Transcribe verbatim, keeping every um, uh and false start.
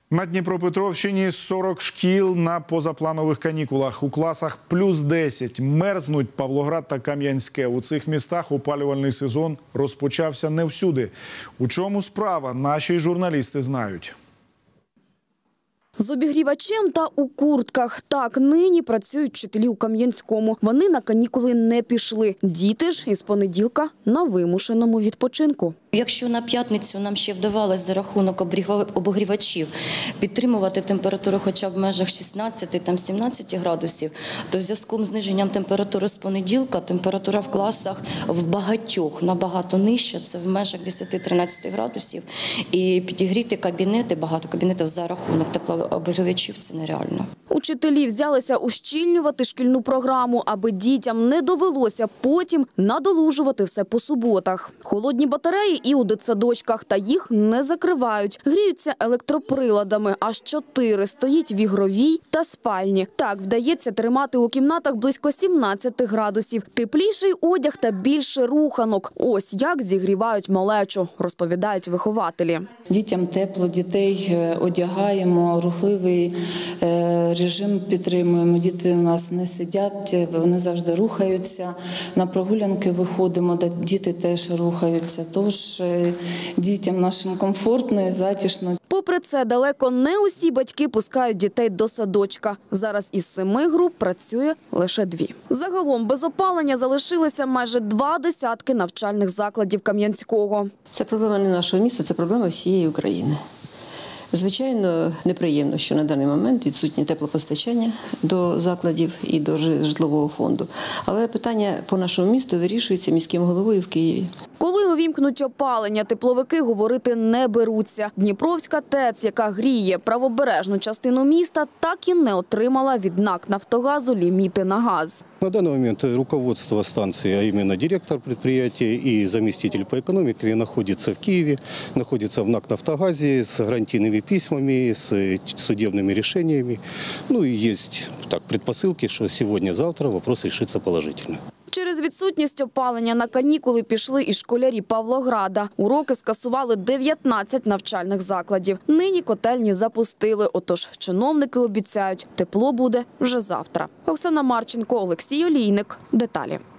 На Дніпропетровщині сорок шкіл на позапланових канікулах. У класах плюс десять. Мерзнуть Павлоград та Кам'янське. У цих містах опалювальний сезон розпочався не всюди. У чому справа, наші журналісти знають. З обігрівачем та у куртках. Так нині працюють вчителі у Кам'янському. Вони на канікули не пішли. Діти ж із понеділка на вимушеному відпочинку. Якщо на п'ятницю нам ще вдавалося за рахунок обігрівачів підтримувати температуру хоча б в межах шістнадцяти-сімнадцяти градусів, то в зв'язку з зниженням температури з понеділка температура в класах в багатьох набагато нижча, це в межах десяти-тринадцяти градусів. І підігріти кабінети, багато кабінетів за рахунок теплообігрівачів – це нереально. Учителі взялися ущільнювати шкільну програму, аби дітям не довелося потім надолужувати все по суботах. Холодні батареї і у дитсадочках, та їх не закривають. Гріються електроприладами, аж чотири стоїть в ігровій та спальні. Так вдається тримати у кімнатах близько сімнадцяти градусів. Тепліший одяг та більше руханок. Ось як зігрівають малечу, розповідають вихователі. Дітям тепло, дітей одягаємо, рухливий режим підтримуємо. Діти у нас не сидять, вони завжди рухаються. На прогулянки виходимо, діти теж рухаються. Тож дітям нашим комфортно і затишно. Попри це, далеко не усі батьки пускають дітей до садочка. Зараз із семи груп працює лише дві. Загалом без опалення залишилися майже два десятки навчальних закладів Кам'янського. Це проблема не нашого міста, це проблема всієї України. Звичайно, неприємно, що на даний момент відсутнє теплопостачання до закладів і до житлового фонду. Але питання по нашому місту вирішується міським головою в Києві. Коли увімкнуть опалення, тепловики говорити не беруться. Дніпровська ТЕЦ, яка гріє правобережну частину міста, так і не отримала від НАК «Нафтогазу» ліміти на газ. На данный момент руководство станции, а именно директор предприятия и заместитель по экономике находится в Киеве, находится в НАК «Нафтогазе» с гарантийными письмами, с судебными решениями. Ну и есть так, предпосылки, что сегодня-завтра вопрос решится положительно. Через відсутність опалення на канікули пішли і школярі Павлограда. Уроки скасували дев'ятнадцять навчальних закладів. Нині котельні запустили, отож чиновники обіцяють, тепло буде вже завтра. Оксана Марченко, Олексій Олійник. Деталі.